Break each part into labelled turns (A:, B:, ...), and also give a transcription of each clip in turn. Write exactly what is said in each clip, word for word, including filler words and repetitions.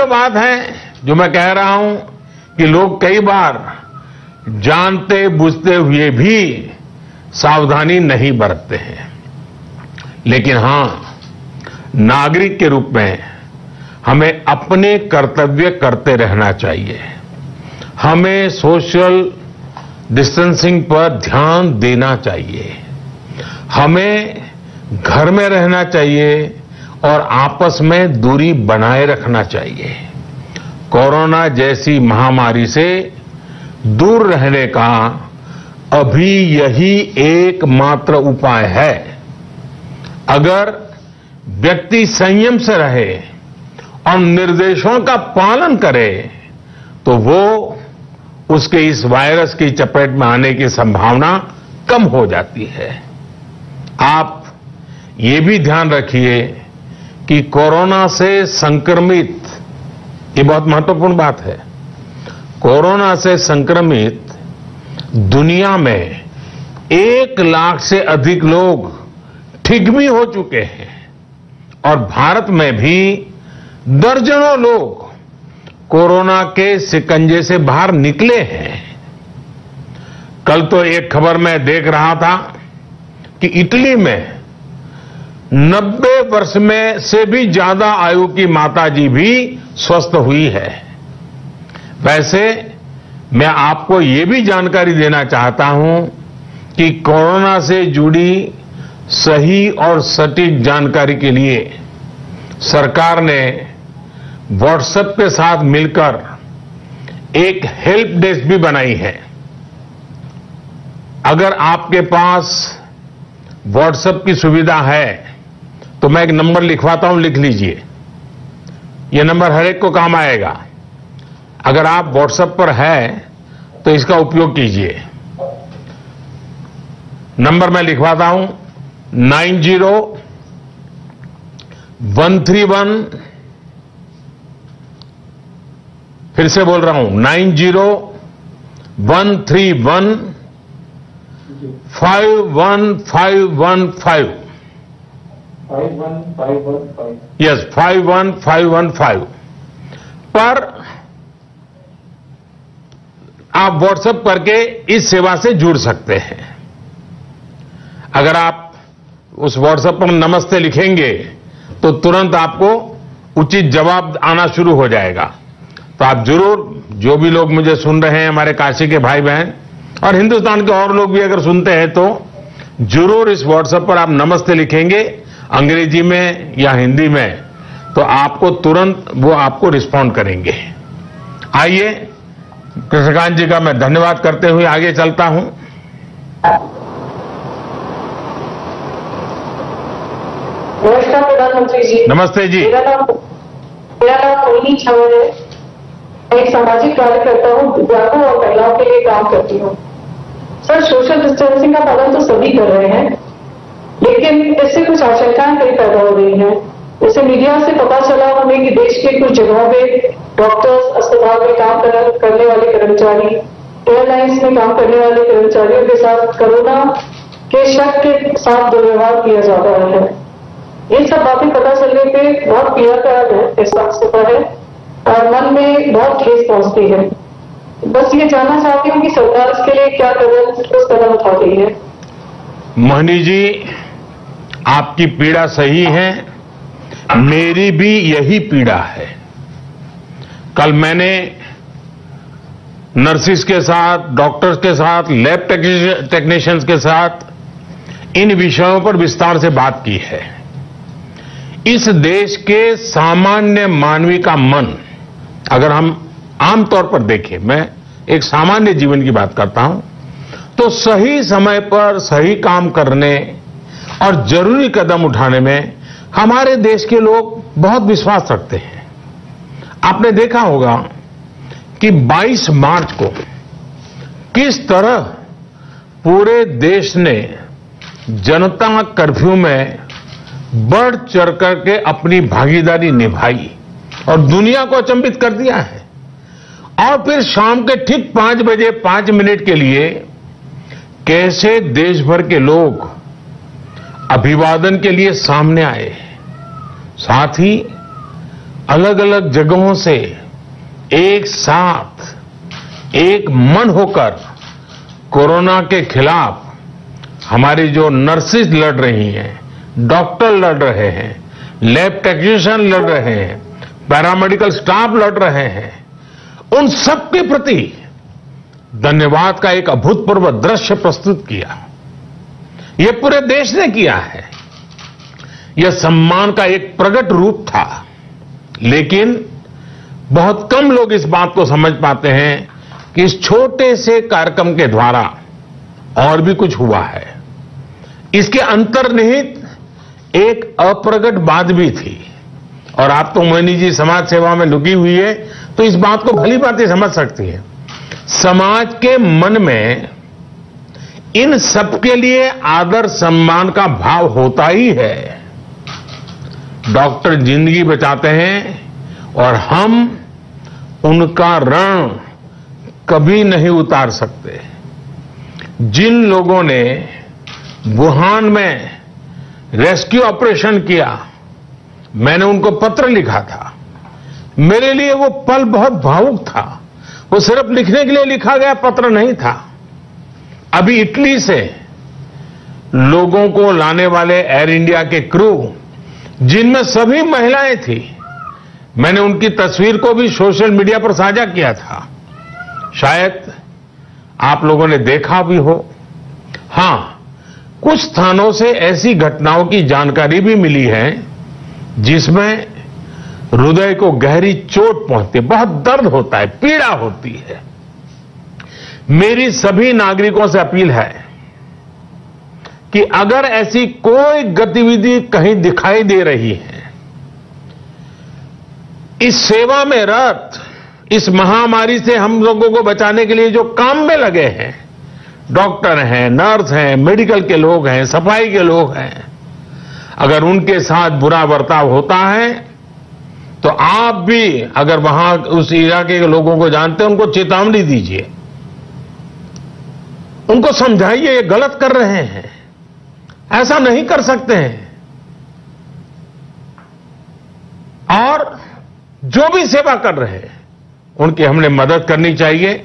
A: जो बात है जो मैं कह रहा हूं कि लोग कई बार जानते बुझते हुए भी सावधानी नहीं बरतते हैं, लेकिन हां, नागरिक के रूप में हमें अपने कर्तव्य करते रहना चाहिए। हमें सोशल डिस्टेंसिंग पर ध्यान देना चाहिए। हमें घर में रहना चाहिए और आपस में दूरी बनाए रखना चाहिए। कोरोना जैसी महामारी से दूर रहने का अभी यही एकमात्र उपाय है। अगर व्यक्ति संयम से रहे और निर्देशों का पालन करे तो वो उसके इस वायरस की चपेट में आने की संभावना कम हो जाती है। आप ये भी ध्यान रखिए कि कोरोना से संक्रमित, ये बहुत महत्वपूर्ण बात है, कोरोना से संक्रमित दुनिया में एक लाख से अधिक लोग ठीक भी हो चुके हैं और भारत में भी दर्जनों लोग कोरोना के शिकंजे से बाहर निकले हैं। कल तो एक खबर मैं देख रहा था कि इटली में नब्बे वर्ष में से भी ज्यादा आयु की माताजी भी स्वस्थ हुई है। वैसे मैं आपको ये भी जानकारी देना चाहता हूं कि कोरोना से जुड़ी सही और सटीक जानकारी के लिए सरकार ने व्हाट्सएप के साथ मिलकर एक हेल्प डेस्क भी बनाई है। अगर आपके पास व्हाट्सएप की सुविधा है तो मैं एक नंबर लिखवाता हूं, लिख लीजिए। यह नंबर हर एक को काम आएगा। अगर आप व्हाट्सएप पर हैं तो इसका उपयोग कीजिए। नंबर मैं लिखवाता हूं, nine zero one three one, फिर से बोल रहा हूं, nine zero one three one five one five one five
B: five one five one five
A: yes five one five one five पर आप व्हाट्सएप करके इस सेवा से जुड़ सकते हैं। अगर आप उस व्हाट्सएप पर नमस्ते लिखेंगे तो तुरंत आपको उचित जवाब आना शुरू हो जाएगा। तो आप जरूर, जो भी लोग मुझे सुन रहे हैं, हमारे काशी के भाई बहन और हिंदुस्तान के और लोग भी अगर सुनते हैं तो जरूर इस व्हाट्सएप पर आप नमस्ते लिखेंगे अंग्रेजी में या हिंदी में, तो आपको तुरंत वो आपको रिस्पॉन्ड करेंगे। आइए, कृष्णकांत जी का मैं धन्यवाद करते हुए आगे चलता हूं।
C: नमस्कार प्रधानमंत्री जी।
A: नमस्ते जी।
C: मेरा नाम मेरा नाम मोहिनी छावर है। मैं एक सामाजिक कार्यकर्ता हूँ, दिव्यांगों और महिलाओं के लिए काम करती हूँ। सर, सोशल डिस्टेंसिंग का पालन तो सभी कर रहे हैं, लेकिन इससे कुछ आशंकाएं कई पैदा हो रही हैं। जैसे मीडिया से पता चला हमें कि देश के कुछ जगहों पे डॉक्टर्स, अस्पताल में काम करने वाले कर्मचारी, एयरलाइंस में काम करने वाले कर्मचारियों के साथ कोरोना के शक के साथ दुर्व्यवहार किया जा रहा है। ये सब बातें पता चलने पे बहुत पीड़ा का एहसास होता है और मन में बहुत ठेस पहुंचती है। बस ये जानना चाहती हूँ कि सरकार इसके लिए क्या कदम ठोस कदम उठा रही है।
A: मोहिनी जी, आपकी पीड़ा सही है, मेरी भी यही पीड़ा है। कल मैंने नर्सिस के साथ, डॉक्टर्स के साथ, लैब टेक्नीशियंस के साथ इन विषयों पर विस्तार से बात की है। इस देश के सामान्य मानवी का मन, अगर हम आमतौर पर देखें, मैं एक सामान्य जीवन की बात करता हूं, तो सही समय पर सही काम करने और जरूरी कदम उठाने में हमारे देश के लोग बहुत विश्वास रखते हैं। आपने देखा होगा कि बाईस मार्च को किस तरह पूरे देश ने जनता कर्फ्यू में बढ़ चढ़ करके अपनी भागीदारी निभाई और दुनिया को अचंभित कर दिया है। और फिर शाम के ठीक पांच बजे पांच मिनट के लिए कैसे देश भर के लोग अभिवादन के लिए सामने आए, साथ ही अलग अलग जगहों से एक साथ एक मन होकर कोरोना के खिलाफ हमारी जो नर्सेज लड़ रही हैं, डॉक्टर लड़ रहे हैं, लैब टेक्नीशियन लड़ रहे हैं, पैरामेडिकल स्टाफ लड़ रहे हैं, उन सब के प्रति धन्यवाद का एक अभूतपूर्व दृश्य प्रस्तुत किया। यह पूरे देश ने किया है। यह सम्मान का एक प्रकट रूप था, लेकिन बहुत कम लोग इस बात को समझ पाते हैं कि इस छोटे से कार्यक्रम के द्वारा और भी कुछ हुआ है। इसके अंतर्निहित एक अप्रगट बात भी थी, और आप तो मोहिनी जी समाज सेवा में लुकी हुई है, तो इस बात को भली बातें समझ सकती हैं। समाज के मन में इन सबके लिए आदर सम्मान का भाव होता ही है। डॉक्टर जिंदगी बचाते हैं और हम उनका ऋण कभी नहीं उतार सकते। जिन लोगों ने वुहान में रेस्क्यू ऑपरेशन किया, मैंने उनको पत्र लिखा था। मेरे लिए वो पल बहुत भावुक था। वो सिर्फ लिखने के लिए लिखा गया पत्र नहीं था। अभी इटली से लोगों को लाने वाले एयर इंडिया के क्रू, जिनमें सभी महिलाएं थी, मैंने उनकी तस्वीर को भी सोशल मीडिया पर साझा किया था। शायद आप लोगों ने देखा भी हो। हां, कुछ स्थानों से ऐसी घटनाओं की जानकारी भी मिली है जिसमें हृदय को गहरी चोट पहुंचती है, बहुत दर्द होता है, पीड़ा होती है। मेरी सभी नागरिकों से अपील है कि अगर ऐसी कोई गतिविधि कहीं दिखाई दे रही है, इस सेवा में रत, इस महामारी से हम लोगों को बचाने के लिए जो काम में लगे हैं, डॉक्टर हैं, नर्स हैं, मेडिकल के लोग हैं, सफाई के लोग हैं, अगर उनके साथ बुरा बर्ताव होता है तो आप भी, अगर वहां उस इलाके के लोगों को जानते हैं, उनको चेतावनी दीजिए, उनको समझाइए ये गलत कर रहे हैं, ऐसा नहीं कर सकते हैं। और जो भी सेवा कर रहे हैं उनकी हमने मदद करनी चाहिए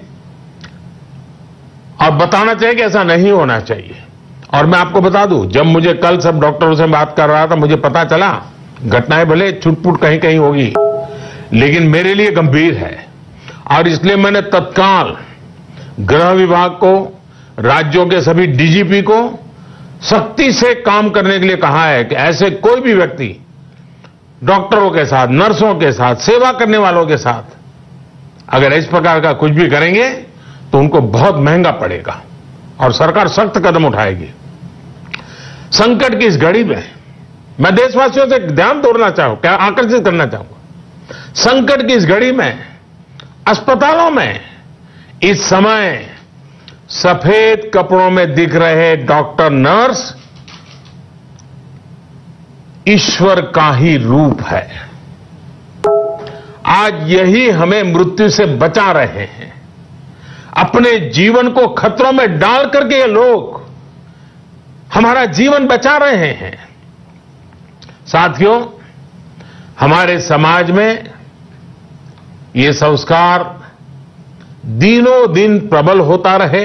A: और बताना चाहिए कि ऐसा नहीं होना चाहिए। और मैं आपको बता दूं, जब मुझे कल सब डॉक्टरों से बात कर रहा था, मुझे पता चला घटनाएं भले छुटपुट कहीं कहीं होगी, लेकिन मेरे लिए गंभीर है। और इसलिए मैंने तत्काल गृह विभाग को, राज्यों के सभी डीजीपी को सख्ती से काम करने के लिए कहा है कि ऐसे कोई भी व्यक्ति डॉक्टरों के साथ, नर्सों के साथ, सेवा करने वालों के साथ अगर इस प्रकार का कुछ भी करेंगे तो उनको बहुत महंगा पड़ेगा और सरकार सख्त कदम उठाएगी। संकट की इस घड़ी में मैं देशवासियों से ध्यान तोड़ना चाहूं, क्या आकर्षित करना चाहूंगा। संकट की इस घड़ी में अस्पतालों में इस समय सफेद कपड़ों में दिख रहे डॉक्टर, नर्स ईश्वर का ही रूप है। आज यही हमें मृत्यु से बचा रहे हैं। अपने जीवन को खतरों में डाल करके ये लोग हमारा जीवन बचा रहे हैं। साथियों, हमारे समाज में ये संस्कार दिनों दिन प्रबल होता रहे,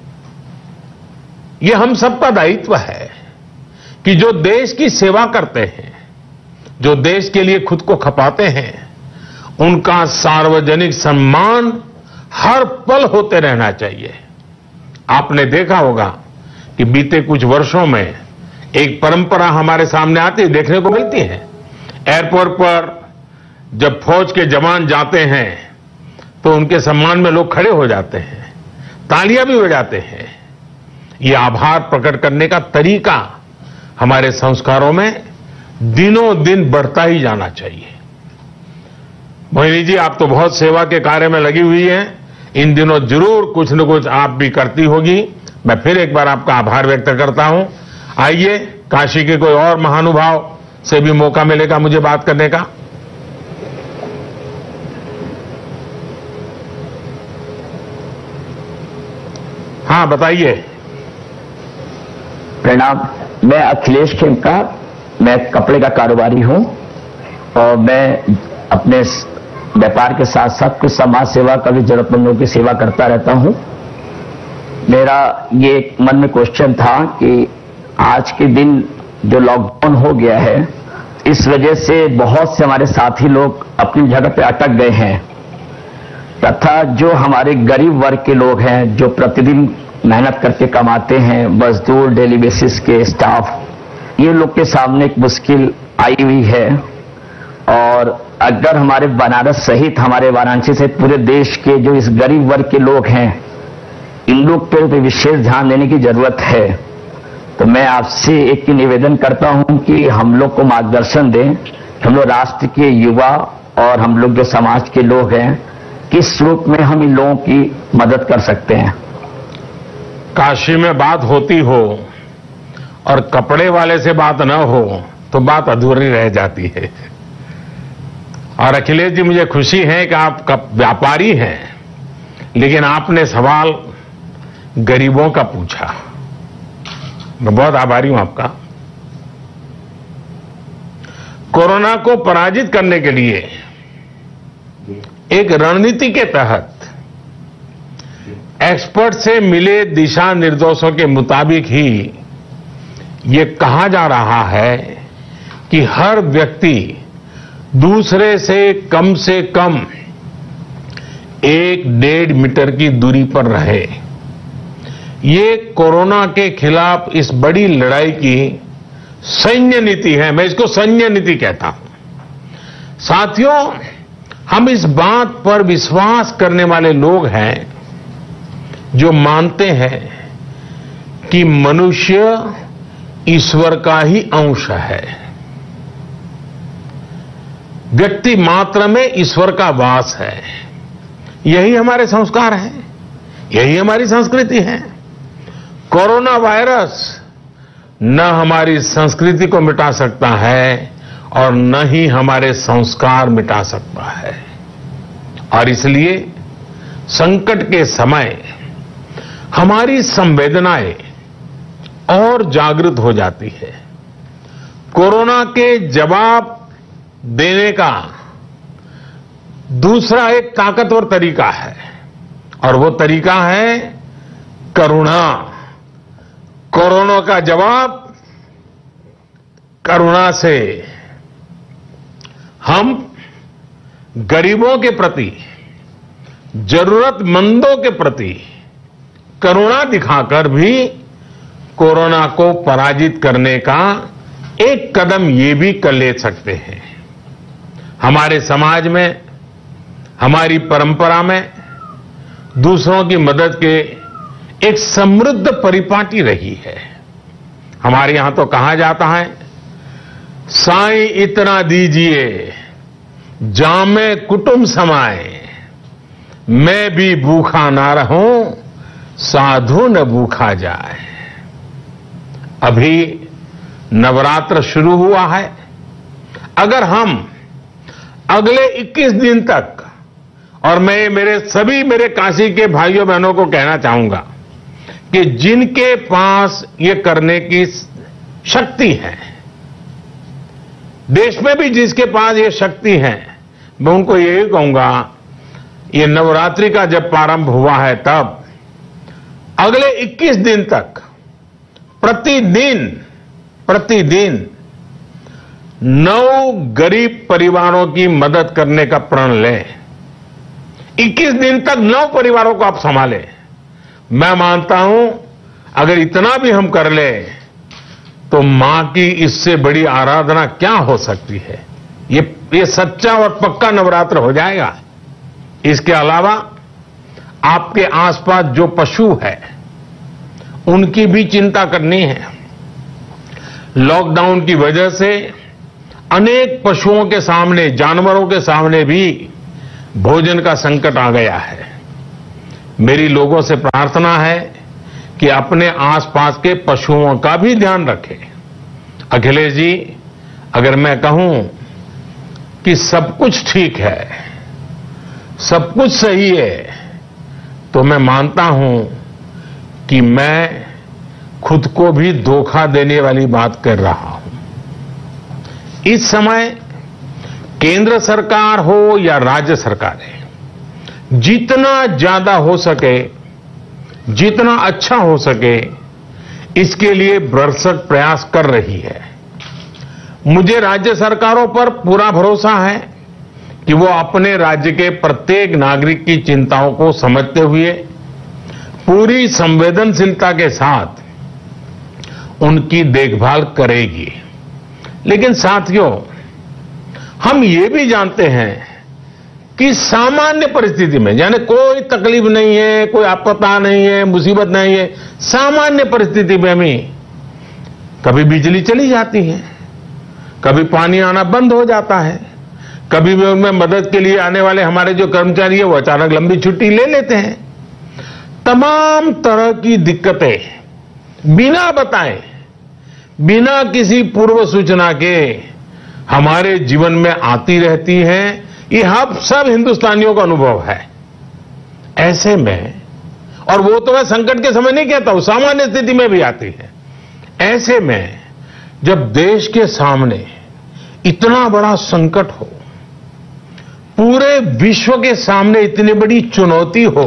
A: ये हम सबका दायित्व है कि जो देश की सेवा करते हैं, जो देश के लिए खुद को खपाते हैं, उनका सार्वजनिक सम्मान हर पल होते रहना चाहिए। आपने देखा होगा कि बीते कुछ वर्षों में एक परंपरा हमारे सामने आती, देखने को मिलती है। एयरपोर्ट पर जब फौज के जवान जाते हैं तो उनके सम्मान में लोग खड़े हो जाते हैं, तालियां भी बजाते हैं। ये आभार प्रकट करने का तरीका हमारे संस्कारों में दिनों दिन बढ़ता ही जाना चाहिए। मोहिनी जी, आप तो बहुत सेवा के कार्य में लगी हुई हैं। इन दिनों जरूर कुछ न कुछ आप भी करती होगी। मैं फिर एक बार आपका आभार व्यक्त करता हूं। आइए, काशी के कोई और महानुभाव से भी मौका मिलेगा मुझे बात करने का। हाँ, बताइए।
D: प्रणाम, मैं अखिलेश खेमका, मैं कपड़े का कारोबारी हूं और मैं अपने व्यापार के साथ साथ कुछ समाज सेवा का भी जरूरतमंदों की सेवा करता रहता हूं। मेरा ये एक मन में क्वेश्चन था कि आज के दिन जो लॉकडाउन हो गया है, इस वजह से बहुत से हमारे साथी लोग अपनी जगह पे अटक गए हैं, तथा जो हमारे गरीब वर्ग के लोग हैं, जो प्रतिदिन मेहनत करके कमाते हैं, मजदूर, डेली बेसिस के स्टाफ, ये लोग के सामने एक मुश्किल आई हुई है। और अगर हमारे बनारस सहित हमारे वाराणसी सहित पूरे देश के जो इस गरीब वर्ग के लोग हैं, इन लोग पर भी विशेष ध्यान देने की जरूरत है। तो मैं आपसे एक ही निवेदन करता हूं कि हम लोग को मार्गदर्शन दें, हम लोग राष्ट्र के युवा और हम लोग जो समाज के लोग हैं, किस रूप में हम इन लोगों की मदद कर सकते हैं।
A: काशी में बात होती हो और कपड़े वाले से बात न हो तो बात अधूरी रह जाती है। और अखिलेश जी, मुझे खुशी है कि आप व्यापारी हैं, लेकिन आपने सवाल गरीबों का पूछा। मैं बहुत आभारी हूं आपका। कोरोना को पराजित करने के लिए एक रणनीति के तहत एक्सपर्ट से मिले दिशा निर्देशों के मुताबिक ही ये कहा जा रहा है कि हर व्यक्ति दूसरे से कम से कम एक डेढ़ मीटर की दूरी पर रहे। ये कोरोना के खिलाफ इस बड़ी लड़ाई की सैन्य नीति है। मैं इसको सैन्य नीति कहता हूं। साथियों, हम इस बात पर विश्वास करने वाले लोग हैं जो मानते हैं कि मनुष्य ईश्वर का ही अंश है। व्यक्ति मात्र में ईश्वर का वास है। यही हमारे संस्कार हैं, यही हमारी संस्कृति है। कोरोना वायरस न हमारी संस्कृति को मिटा सकता है और न ही हमारे संस्कार मिटा सकता है। और इसलिए संकट के समय हमारी संवेदनाएं और जागृत हो जाती है। कोरोना के जवाब देने का दूसरा एक ताकतवर तरीका है, और वो तरीका है करुणा। कोरोना का जवाब करुणा से। हम गरीबों के प्रति, जरूरतमंदों के प्रति करुणा दिखाकर भी कोरोना को पराजित करने का एक कदम ये भी कर ले सकते हैं। हमारे समाज में, हमारी परंपरा में दूसरों की मदद के एक समृद्ध परिपाटी रही है। हमारे यहां तो कहा जाता है, साईं इतना दीजिए जामे कुटुंब समाए, मैं भी भूखा ना रहूं साधु न भूखा जाए। अभी नवरात्र शुरू हुआ है। अगर हम अगले इक्कीस दिन तक, और मैं मेरे सभी मेरे काशी के भाइयों बहनों को कहना चाहूंगा कि जिनके पास ये करने की शक्ति है, देश में भी जिसके पास ये शक्ति है, मैं उनको यही कहूंगा, ये नवरात्रि का जब प्रारंभ हुआ है तब अगले इक्कीस दिन तक प्रतिदिन प्रतिदिन नौ गरीब परिवारों की मदद करने का प्रण लें। इक्कीस दिन तक नौ परिवारों को आप संभालें। मैं मानता हूं अगर इतना भी हम कर ले तो मां की इससे बड़ी आराधना क्या हो सकती है। ये ये सच्चा और पक्का नवरात्र हो जाएगा। इसके अलावा आपके आसपास जो पशु है उनकी भी चिंता करनी है। लॉकडाउन की वजह से अनेक पशुओं के सामने, जानवरों के सामने भी भोजन का संकट आ गया है। मेरी लोगों से प्रार्थना है कि अपने आसपास के पशुओं का भी ध्यान रखें। अखिलेश जी, अगर मैं कहूं कि सब कुछ ठीक है, सब कुछ सही है, तो मैं मानता हूं कि मैं खुद को भी धोखा देने वाली बात कर रहा हूं। इस समय केंद्र सरकार हो या राज्य सरकारें, जितना ज्यादा हो सके, जितना अच्छा हो सके, इसके लिए भरसक प्रयास कर रही है। मुझे राज्य सरकारों पर पूरा भरोसा है कि वो अपने राज्य के प्रत्येक नागरिक की चिंताओं को समझते हुए पूरी संवेदनशीलता के साथ उनकी देखभाल करेगी। लेकिन साथियों, हम ये भी जानते हैं कि सामान्य परिस्थिति में, यानी कोई तकलीफ नहीं है, कोई आपदा नहीं है, मुसीबत नहीं है, सामान्य परिस्थिति में भी कभी बिजली चली जाती है, कभी पानी आना बंद हो जाता है, कभी भी उनमें मदद के लिए आने वाले हमारे जो कर्मचारी है वो अचानक लंबी छुट्टी ले लेते हैं। तमाम तरह की दिक्कतें बिना बताए, बिना किसी पूर्व सूचना के हमारे जीवन में आती रहती हैं। ये हम सब हिंदुस्तानियों का अनुभव है। ऐसे में, और वो तो मैं संकट के समय नहीं कहता हूं, सामान्य स्थिति में भी आती है। ऐसे में जब देश के सामने इतना बड़ा संकट हो, पूरे विश्व के सामने इतनी बड़ी चुनौती हो,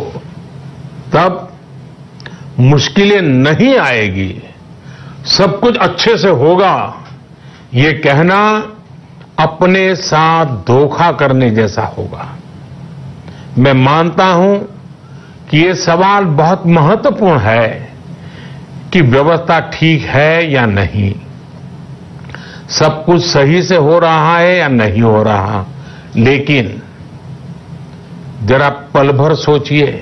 A: तब मुश्किलें नहीं आएगी, सब कुछ अच्छे से होगा, ये कहना अपने साथ धोखा करने जैसा होगा। मैं मानता हूं कि ये सवाल बहुत महत्वपूर्ण है कि व्यवस्था ठीक है या नहीं, सब कुछ सही से हो रहा है या नहीं हो रहा। लेकिन जरा पल भर सोचिए,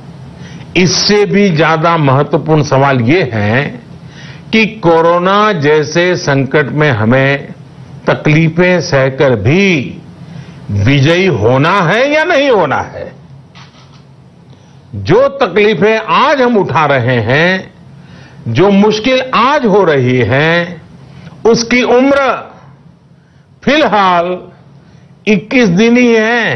A: इससे भी ज्यादा महत्वपूर्ण सवाल ये है कि कोरोना जैसे संकट में हमें तकलीफें सहकर भी विजयी होना है या नहीं होना है। जो तकलीफें आज हम उठा रहे हैं, जो मुश्किल आज हो रही है, उसकी उम्र फिलहाल इक्कीस दिन ही है।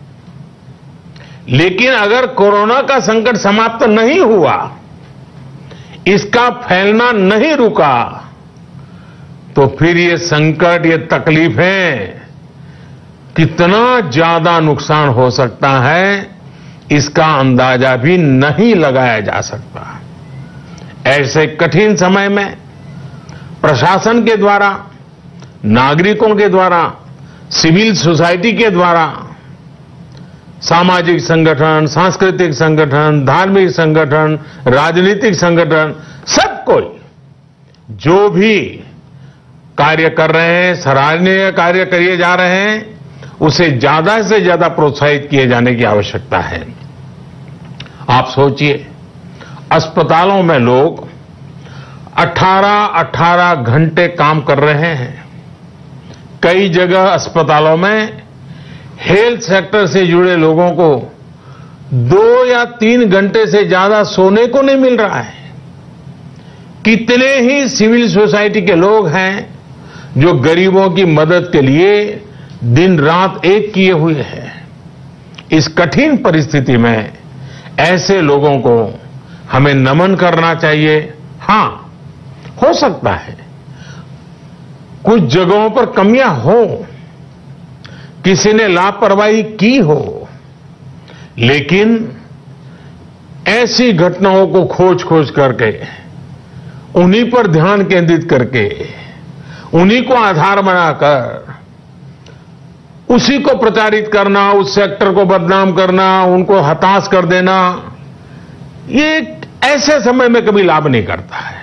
A: लेकिन अगर कोरोना का संकट समाप्त नहीं हुआ, इसका फैलना नहीं रुका, तो फिर ये संकट, ये तकलीफें कितना ज्यादा नुकसान हो सकता है, इसका अंदाजा भी नहीं लगाया जा सकता। ऐसे कठिन समय में प्रशासन के द्वारा, नागरिकों के द्वारा, सिविल सोसाइटी के द्वारा, सामाजिक संगठन, सांस्कृतिक संगठन, धार्मिक संगठन, राजनीतिक संगठन, सब कोई जो भी कार्य कर रहे हैं, सराहनीय कार्य किए जा रहे हैं, उसे ज्यादा से ज्यादा प्रोत्साहित किए जाने की आवश्यकता है। आप सोचिए, अस्पतालों में लोग अठारह अठारह घंटे काम कर रहे हैं। कई जगह अस्पतालों में हेल्थ सेक्टर से जुड़े लोगों को दो या तीन घंटे से ज्यादा सोने को नहीं मिल रहा है। कितने ही सिविल सोसाइटी के लोग हैं जो गरीबों की मदद के लिए दिन रात एक किए हुए हैं। इस कठिन परिस्थिति में ऐसे लोगों को हमें नमन करना चाहिए। हां, हो सकता है कुछ जगहों पर कमियां हो, किसी ने लापरवाही की हो, लेकिन ऐसी घटनाओं को खोज खोज करके, उन्हीं पर ध्यान केंद्रित करके, उन्हीं को आधार बनाकर उसी को प्रचारित करना, उस सेक्टर को बदनाम करना, उनको हताश कर देना, ये ऐसे समय में कभी लाभ नहीं करता है।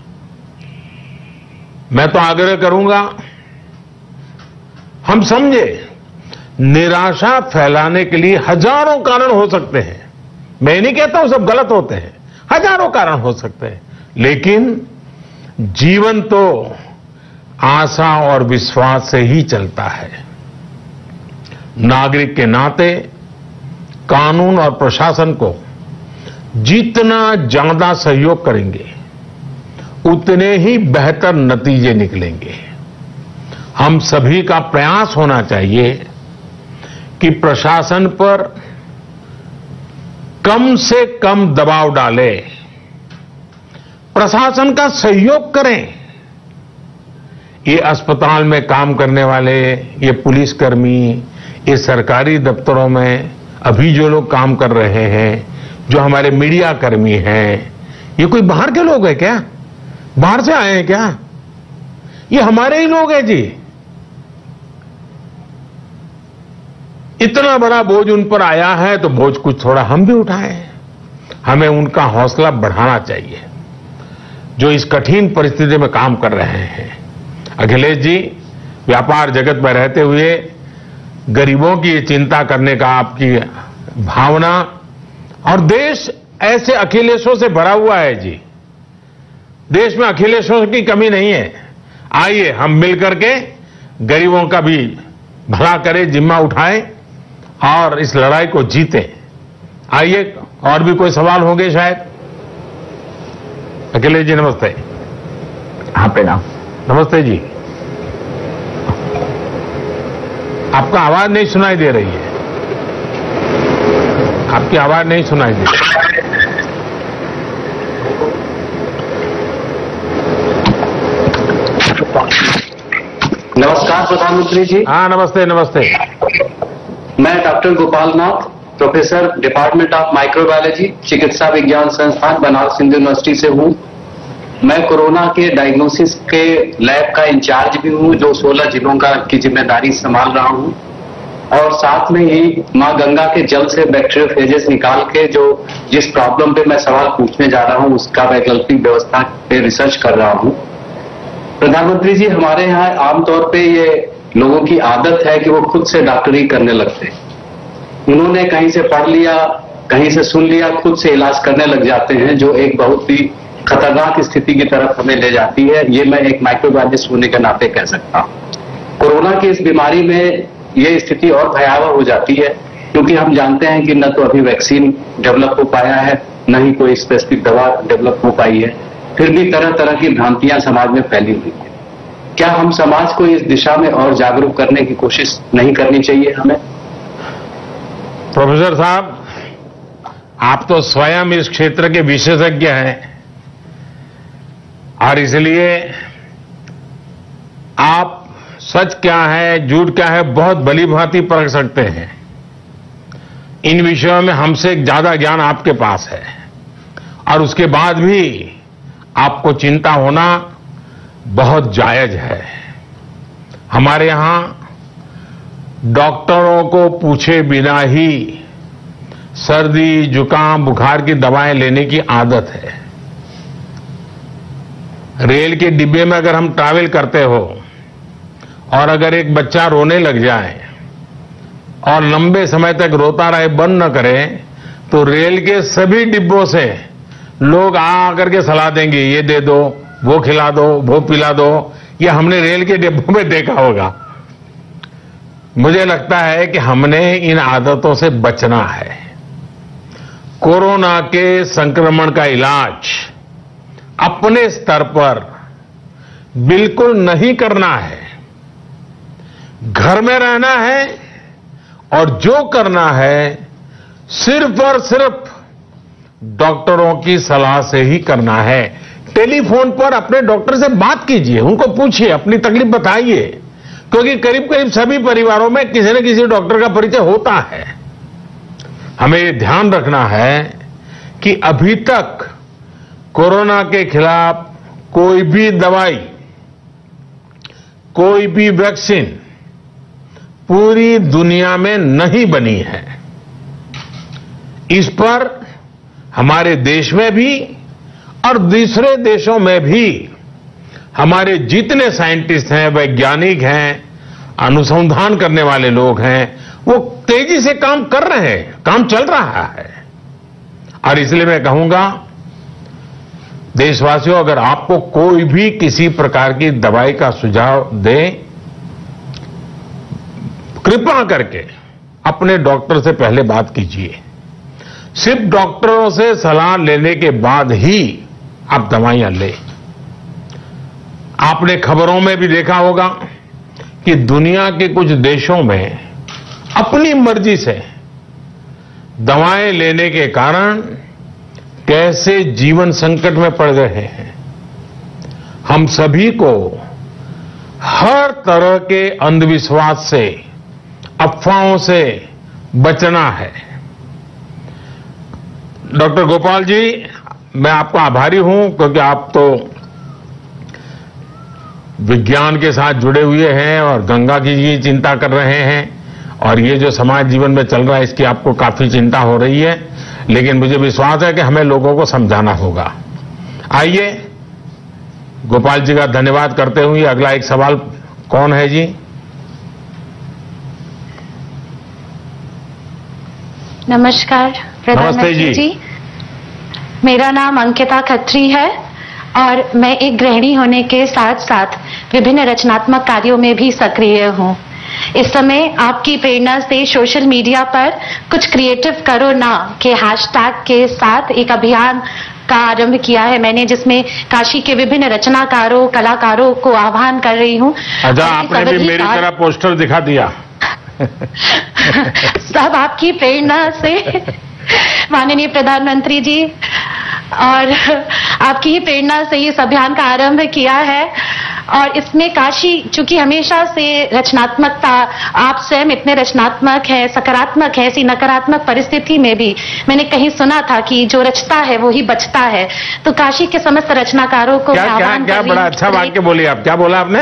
A: मैं तो आग्रह करूंगा, हम समझे निराशा फैलाने के लिए हजारों कारण हो सकते हैं। मैं नहीं कहता हूं सब गलत होते हैं, हजारों कारण हो सकते हैं, लेकिन जीवन तो आशा और विश्वास से ही चलता है। नागरिक के नाते कानून और प्रशासन को जितना ज्यादा सहयोग करेंगे, उतने ही बेहतर नतीजे निकलेंगे। हम सभी का प्रयास होना चाहिए कि प्रशासन पर कम से कम दबाव डालें, प्रशासन का सहयोग करें। ये अस्पताल में काम करने वाले, ये पुलिसकर्मी, ये सरकारी दफ्तरों में अभी जो लोग काम कर रहे हैं, जो हमारे मीडिया कर्मी हैं, ये कोई बाहर के लोग हैं क्या? बाहर से आए हैं क्या? ये हमारे ही लोग हैं जी। इतना बड़ा बोझ उन पर आया है तो बोझ कुछ थोड़ा हम भी उठाएं। हमें उनका हौसला बढ़ाना चाहिए जो इस कठिन परिस्थिति में काम कर रहे हैं। अखिलेश जी, व्यापार जगत में रहते हुए गरीबों की चिंता करने का आपकी भावना, और देश ऐसे अखिलेशों से भरा हुआ है जी। देश में अखिलेशों की कमी नहीं है। आइए हम मिलकर के गरीबों का भी भला करें, जिम्मा उठाएं और इस लड़ाई को जीतें। आइए, और भी कोई सवाल होंगे शायद। अखिलेश जी नमस्ते।
D: हाँ प्रणाम।
A: नमस्ते जी। आपका आवाज नहीं सुनाई दे रही है। आपकी आवाज नहीं सुनाई दे रही।
E: नमस्कार प्रधानमंत्री जी।
A: हाँ नमस्ते नमस्ते।
E: मैं doctor Gopal Nath, professor department of microbiology, चिकित्सा विज्ञान संस्थान बनारस हिंदू यूनिवर्सिटी से हूं। मैं कोरोना के डायग्नोसिस के लैब का इंचार्ज भी हूं, जो सोलह जिलों का की जिम्मेदारी संभाल रहा हूं, और साथ में ही मां गंगा के जल से बैक्टीरियोफेजेस निकाल के जो जिस प्रॉब्लम पे मैं सवाल पूछने जा रहा हूं उसका वैकल्पिक व्यवस्था पे रिसर्च कर रहा हूं। प्रधानमंत्री जी, हमारे यहाँ आमतौर पे ये लोगों की आदत है कि वो खुद से डॉक्टरी करने लगते हैं। उन्होंने कहीं से पढ़ लिया, कहीं से सुन लिया, खुद से इलाज करने लग जाते हैं, जो एक बहुत ही खतरनाक स्थिति की तरफ हमें ले जाती है। ये मैं एक माइक्रोबायोलॉजिस्ट होने के नाते कह सकता हूं। कोरोना की इस बीमारी में ये स्थिति और भयावह हो जाती है, क्योंकि हम जानते हैं कि न तो अभी वैक्सीन डेवलप हो पाया है, न ही कोई स्पेसिफिक दवा डेवलप हो पाई है। फिर भी तरह तरह की भ्रांतियां समाज में फैली हुई है। क्या हम समाज को इस दिशा में और जागरूक करने की कोशिश नहीं करनी चाहिए हमें?
A: प्रोफेसर साहब, आप तो स्वयं इस क्षेत्र के विशेषज्ञ हैं और इसलिए आप सच क्या है, झूठ क्या है, बहुत भली भांति परख सकते हैं। इन विषयों में हमसे ज्यादा ज्ञान आपके पास है, और उसके बाद भी आपको चिंता होना बहुत जायज है। हमारे यहां डॉक्टरों को पूछे बिना ही सर्दी, जुकाम, बुखार की दवाएं लेने की आदत है। रेल के डिब्बे में अगर हम ट्रैवल करते हो और अगर एक बच्चा रोने लग जाए और लंबे समय तक रोता रहे, बंद न करे, तो रेल के सभी डिब्बों से लोग आ करके सलाह देंगे, ये दे दो, वो खिला दो, वो पिला दो। ये हमने रेल के डिब्बों में देखा होगा। मुझे लगता है कि हमने इन आदतों से बचना है। कोरोना के संक्रमण का इलाज अपने स्तर पर बिल्कुल नहीं करना है। घर में रहना है और जो करना है सिर्फ और सिर्फ डॉक्टरों की सलाह से ही करना है। टेलीफोन पर अपने डॉक्टर से बात कीजिए, उनको पूछिए, अपनी तकलीफ बताइए, क्योंकि करीब करीब सभी परिवारों में किसी न किसी डॉक्टर का परिचय होता है। हमें ये ध्यान रखना है कि अभी तक कोरोना के खिलाफ कोई भी दवाई, कोई भी वैक्सीन पूरी दुनिया में नहीं बनी है। इस पर हमारे देश में भी और दूसरे देशों में भी हमारे जितने साइंटिस्ट हैं, वैज्ञानिक हैं, अनुसंधान करने वाले लोग हैं, वो तेजी से काम कर रहे हैं, काम चल रहा है। और इसलिए मैं कहूंगा, देशवासियों, अगर आपको कोई भी किसी प्रकार की दवाई का सुझाव दे, कृपा करके अपने डॉक्टर से पहले बात कीजिए। सिर्फ डॉक्टरों से सलाह लेने के बाद ही आप दवाइयां लें। आपने खबरों में भी देखा होगा कि दुनिया के कुछ देशों में अपनी मर्जी से दवाएं लेने के कारण कैसे जीवन संकट में पड़ रहे हैं। हम सभी को हर तरह के अंधविश्वास से, अफवाहों से बचना है। डॉक्टर गोपाल जी, मैं आपका आभारी हूं क्योंकि आप तो विज्ञान के साथ जुड़े हुए हैं और गंगा की जी चिंता कर रहे हैं, और ये जो समाज जीवन में चल रहा है इसकी आपको काफी चिंता हो रही है, लेकिन मुझे विश्वास है कि हमें लोगों को समझाना होगा। आइए, गोपाल जी का धन्यवाद करते हुए अगला एक सवाल कौन है जी?
F: नमस्कार प्रधानमंत्री
A: जी।
F: जी, मेरा नाम अंकिता खत्री है और मैं एक गृहिणी होने के साथ साथ विभिन्न रचनात्मक कार्यों में भी सक्रिय हूँ। इस समय आपकी प्रेरणा से सोशल मीडिया पर कुछ क्रिएटिव करो ना के हैशटैग के साथ एक अभियान का आरंभ किया है मैंने, जिसमें काशी के विभिन्न रचनाकारों, कलाकारों को आह्वान कर रही हूँ।
A: अच्छा, आपने भी मेरी तरह पोस्टर दिखा दिया।
F: सब आपकी प्रेरणा से माननीय प्रधानमंत्री जी, और आपकी ही प्रेरणा से इस अभियान का आरंभ किया है। और इसमें काशी, चूंकि हमेशा से रचनात्मकता, आप स्वयं इतने रचनात्मक है, सकारात्मक है, ऐसी नकारात्मक परिस्थिति में भी मैंने कहीं सुना था कि जो रचता है वो ही बचता है। तो काशी के समस्त रचनाकारों को
A: क्या क्या क्या बड़ा अच्छा वाक्य बोली आप। क्या बोला आपने?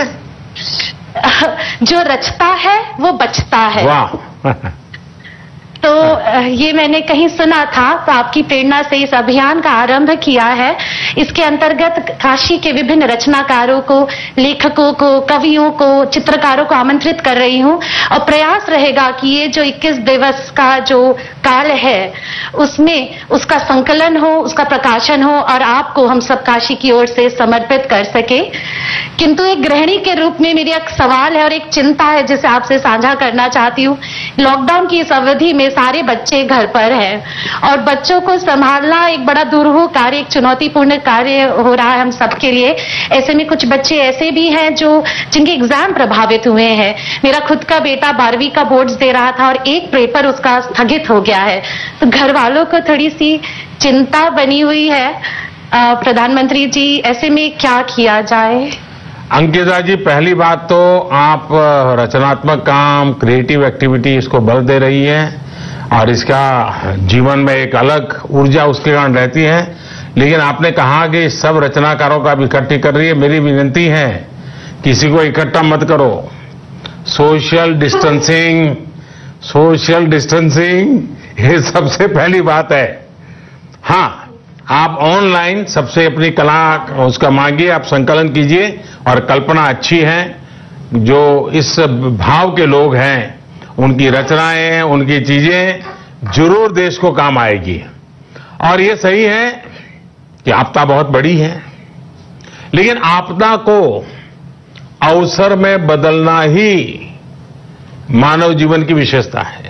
F: जो रचता है वो बचता है।
A: वाह।
F: तो ये मैंने कहीं सुना था, तो आपकी प्रेरणा से इस अभियान का आरंभ किया है। इसके अंतर्गत काशी के विभिन्न रचनाकारों को, लेखकों को, कवियों को, चित्रकारों को आमंत्रित कर रही हूँ, और प्रयास रहेगा कि ये जो इक्कीस दिवस का जो काल है उसमें उसका संकलन हो, उसका प्रकाशन हो और आपको हम सब काशी की ओर से समर्पित कर सके। किंतु एक गृहिणी के रूप में मेरी एक सवाल है और एक चिंता है जिसे आपसे साझा करना चाहती हूँ। लॉकडाउन की इस अवधि में सारे बच्चे घर पर हैं और बच्चों को संभालना एक बड़ा दुरूह कार्य, एक चुनौतीपूर्ण कार्य हो रहा है हम सबके लिए। ऐसे में कुछ बच्चे ऐसे भी हैं जो जिनके एग्जाम प्रभावित हुए हैं। मेरा खुद का बेटा बारहवीं का बोर्ड्स दे रहा था और एक पेपर उसका स्थगित हो गया है, तो घर वालों को थोड़ी सी चिंता बनी हुई है। आ, प्रधानमंत्री जी, ऐसे में क्या किया जाए?
A: अंकिता जी, पहली बात तो आप रचनात्मक काम, क्रिएटिव एक्टिविटी इसको बल दे रही हैं और इसका जीवन में एक अलग ऊर्जा उसके कारण रहती है। लेकिन आपने कहा कि सब रचनाकारों का इकट्ठी कर रही है। मेरी विनती है, किसी को इकट्ठा मत करो। सोशल डिस्टेंसिंग, सोशल डिस्टेंसिंग ये सबसे पहली बात है। हाँ, आप ऑनलाइन सबसे अपनी कला उसका मांगिए, आप संकलन कीजिए, और कल्पना अच्छी है। जो इस भाव के लोग हैं उनकी रचनाएं, उनकी चीजें जरूर देश को काम आएगी। और ये सही है कि आपदा बहुत बड़ी है, लेकिन आपदा को अवसर में बदलना ही मानव जीवन की विशेषता है।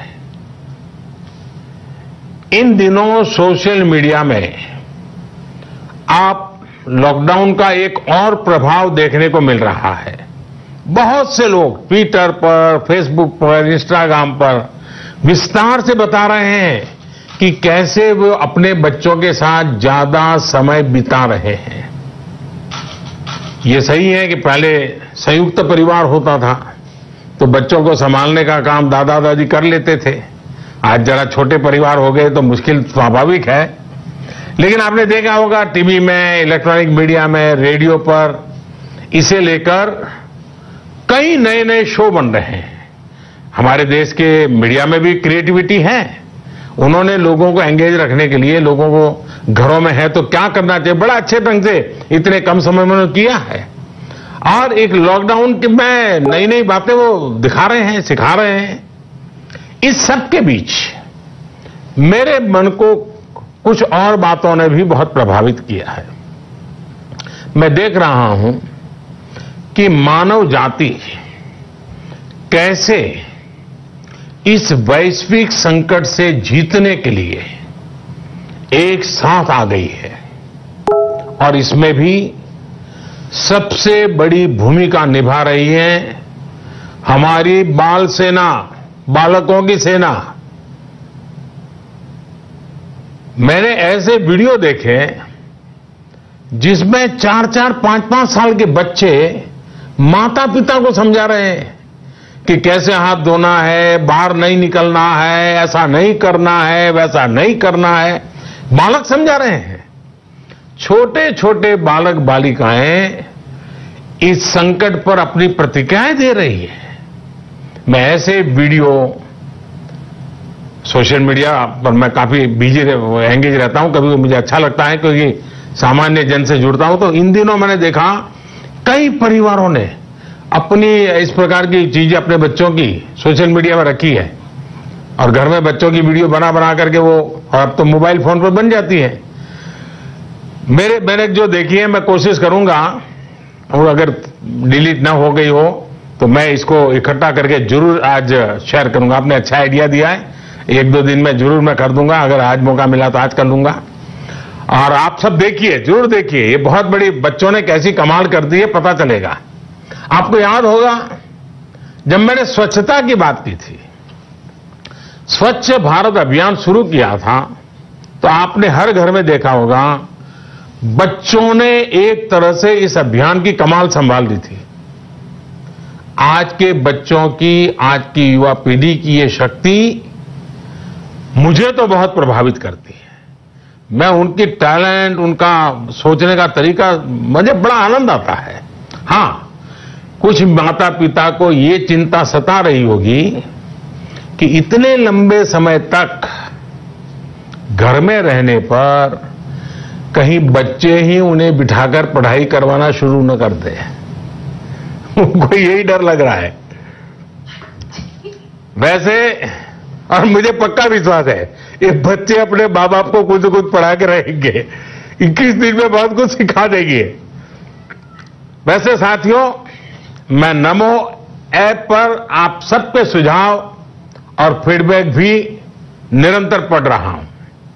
A: इन दिनों सोशल मीडिया में आप लॉकडाउन का एक और प्रभाव देखने को मिल रहा है। बहुत से लोग ट्विटर पर, फेसबुक पर, इंस्टाग्राम पर विस्तार से बता रहे हैं कि कैसे वो अपने बच्चों के साथ ज्यादा समय बिता रहे हैं। ये सही है कि पहले संयुक्त परिवार होता था तो बच्चों को संभालने का काम दादा दादी कर लेते थे। आज जरा छोटे परिवार हो गए तो मुश्किल स्वाभाविक है। लेकिन आपने देखा होगा टीवी में, इलेक्ट्रॉनिक मीडिया में, रेडियो पर इसे लेकर कई नए नए शो बन रहे हैं। हमारे देश के मीडिया में भी क्रिएटिविटी है। उन्होंने लोगों को एंगेज रखने के लिए, लोगों को घरों में है तो क्या करना चाहिए, बड़ा अच्छे ढंग से इतने कम समय में उन्होंने किया है। और एक लॉकडाउन के में नई नई बातें वो दिखा रहे हैं, सिखा रहे हैं। इस सब के बीच मेरे मन को कुछ और बातों ने भी बहुत प्रभावित किया है। मैं देख रहा हूं कि मानव जाति कैसे इस वैश्विक संकट से जीतने के लिए एक साथ आ गई है, और इसमें भी सबसे बड़ी भूमिका निभा रही है हमारी बाल सेना, बालकों की सेना। मैंने ऐसे वीडियो देखे जिसमें चार चार पांच पांच साल के बच्चे माता पिता को समझा रहे हैं कि कैसे हाथ धोना है, बाहर नहीं निकलना है, ऐसा नहीं करना है, वैसा नहीं करना है। बालक समझा रहे हैं। छोटे छोटे बालक बालिकाएं इस संकट पर अपनी प्रतिक्रियाएं दे रही है। मैं ऐसे वीडियो सोशल मीडिया पर मैं काफी बिजी एंगेज रहता हूं, कभी मुझे अच्छा लगता है क्योंकि सामान्य जन से जुड़ता हूं। तो इन दिनों मैंने देखा कई परिवारों ने अपनी इस प्रकार की चीजें अपने बच्चों की सोशल मीडिया में रखी है और घर में बच्चों की वीडियो बना बना करके वो, और अब तो मोबाइल फोन पर बन जाती है। मेरे मैंने जो देखी है मैं कोशिश करूंगा, और अगर डिलीट ना हो गई हो तो मैं इसको इकट्ठा करके जरूर आज शेयर करूंगा। आपने अच्छा आइडिया दिया है, एक दो दिन में जरूर मैं कर दूंगा। अगर आज मौका मिला तो आज कर लूंगा। और आप सब देखिए, जरूर देखिए, ये बहुत बड़ी बच्चों ने कैसी कमाल कर दी है पता चलेगा। आपको याद होगा जब मैंने स्वच्छता की बात की थी, स्वच्छ भारत अभियान शुरू किया था, तो आपने हर घर में देखा होगा बच्चों ने एक तरह से इस अभियान की कमाल संभाल ली थी। आज के बच्चों की, आज की युवा पीढ़ी की ये शक्ति मुझे तो बहुत प्रभावित करती है। मैं उनकी टैलेंट, उनका सोचने का तरीका, मुझे बड़ा आनंद आता है। हां, कुछ माता पिता को ये चिंता सता रही होगी कि इतने लंबे समय तक घर में रहने पर कहीं बच्चे ही उन्हें बिठाकर पढ़ाई करवाना शुरू न कर दे। उनको यही डर लग रहा है। वैसे, और मुझे पक्का विश्वास है ये बच्चे अपने माँ बाप को कुछ कुछ पढ़ा के रहेंगे। इक्कीस दिन में बहुत कुछ सिखा देंगे। वैसे साथियों, मैं नमो ऐप पर आप सबके सुझाव और फीडबैक भी निरंतर पढ़ रहा हूं।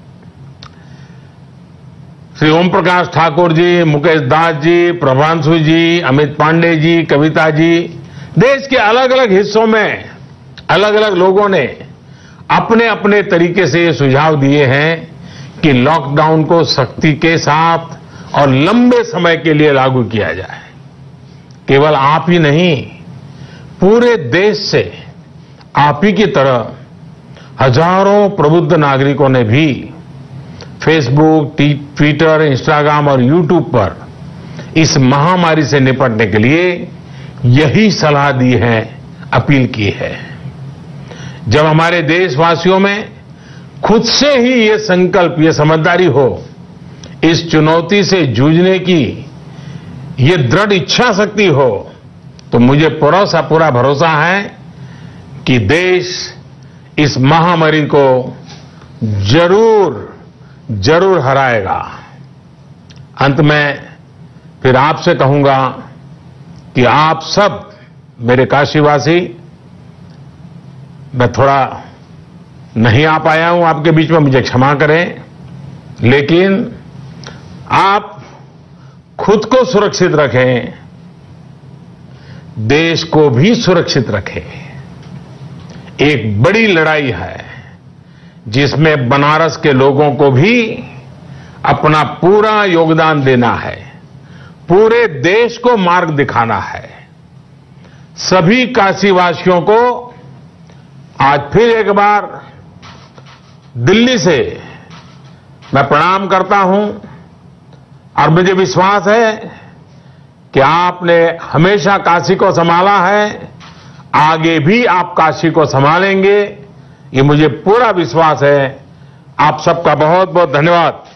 A: श्री ओम प्रकाश ठाकुर जी, मुकेश दास जी, प्रभांशु जी, अमित पांडे जी, कविता जी, देश के अलग अलग हिस्सों में अलग अलग लोगों ने अपने अपने तरीके से ये सुझाव दिए हैं कि लॉकडाउन को सख्ती के साथ और लंबे समय के लिए लागू किया जाए। केवल आप ही नहीं, पूरे देश से आप ही की तरह हजारों प्रबुद्ध नागरिकों ने भी फेसबुक, ट्विटर, इंस्टाग्राम और यूट्यूब पर इस महामारी से निपटने के लिए यही सलाह दी है, अपील की है। जब हमारे देशवासियों में खुद से ही ये संकल्प, ये समझदारी हो, इस चुनौती से जूझने की ये दृढ़ इच्छा शक्ति हो, तो मुझे पूरा सा पूरा भरोसा है कि देश इस महामारी को जरूर जरूर हराएगा। अंत में फिर आपसे कहूंगा कि आप सब मेरे काशीवासी, मैं थोड़ा नहीं आ पाया हूं आपके बीच में, मुझे क्षमा करें, लेकिन आप खुद को सुरक्षित रखें, देश को भी सुरक्षित रखें। एक बड़ी लड़ाई है जिसमें बनारस के लोगों को भी अपना पूरा योगदान देना है, पूरे देश को मार्ग दिखाना है। सभी काशीवासियों को आज फिर एक बार दिल्ली से मैं प्रणाम करता हूं और मुझे विश्वास है कि आपने हमेशा काशी को संभाला है, आगे भी आप काशी को संभालेंगे, ये मुझे पूरा विश्वास है। आप सबका बहुत बहुत धन्यवाद।